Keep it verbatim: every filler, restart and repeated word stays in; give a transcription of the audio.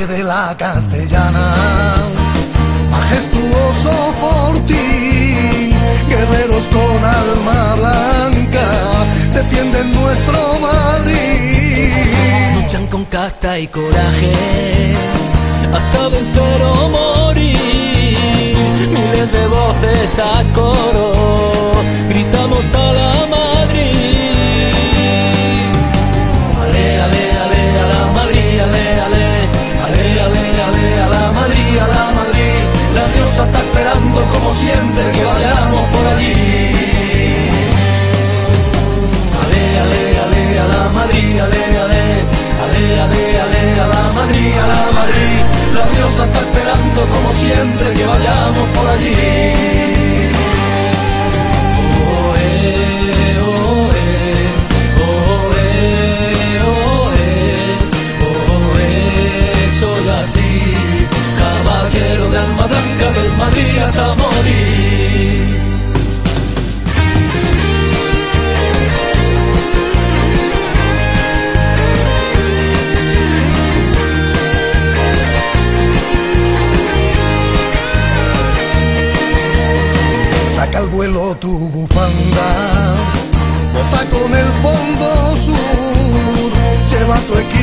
pie de la Castellana, majestuoso fortín, guerreros con alma blanca, defienden nuestro Madrid. Luchan con casta y coraje, hasta vencer o morir. Miles de voces a coro, gritamos a la Madrid. Ale, ale, ale, a la Madrid, ale, ale, ale, ale, ale, a la Madrid, a la Madrid. La diosa está esperando como siempre que vayamos por allí. Ale, ale, ale, a la Madrid, ale, ale, ale, ale, ale, a la Madrid, a la Madrid. La diosa está esperando como siempre que vayamos por allí. Oh, eh, oh, eh, oh, eh, oh, eh, oh, eh, soy así, caballero de alma blanca del Madrid hasta morir. Saca al vuelo tu bufanda, bota con el fondo sur, lleva tu equipo